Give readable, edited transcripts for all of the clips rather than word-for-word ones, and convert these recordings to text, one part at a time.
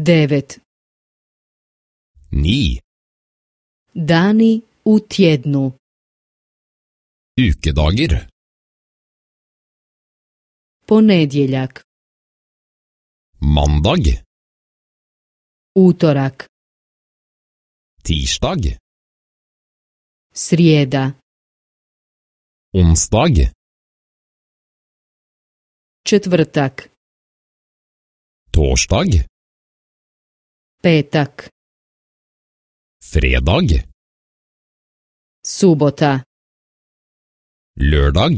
9. 9. Dani u tjednu. Ukedager. Ponedjeljak, Mandag. utorak, Tirsdag. srijeda, Onsdag. četvrtak, Torsdag. petak, Fredag. subota, Lørdag.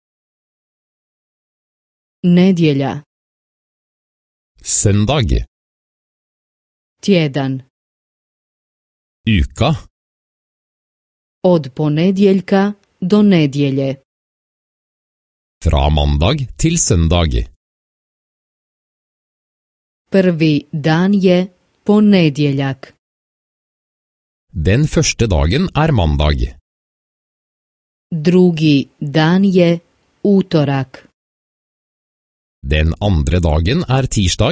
nedjelja, Søndag. tjedan. Uka. Od ponedjeljka do nedjelje. Fra mandag til søndag. Prvi dan je ponedjeljak. Den første dagen er mandag. Drugi dan je utorak. Den andre dagen er tirsdag.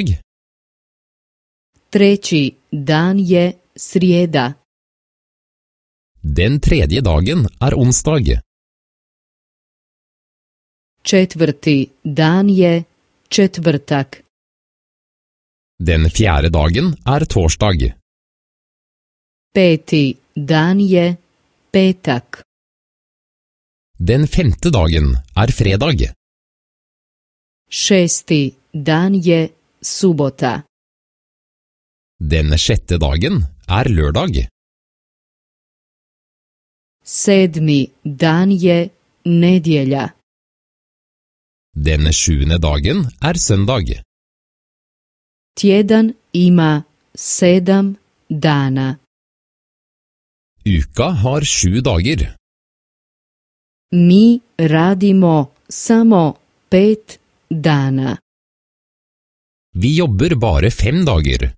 Treći dan je srijeda. Den tredje dagen er onsdag. Četvrti dan je četvrtak. Den fjerde dagen er torsdag. Peti dan je petak. Den femte dagen er fredag. Šesti dan je subota. Den sjette dagen er lørdag. Sedmi dan je nedjelja. Den sjuende dagen er søndag. Tjedan ima 7 dana. Uka har 7 dager. Mi radimo samo 5 dana. Vi jobber bare 5 dager.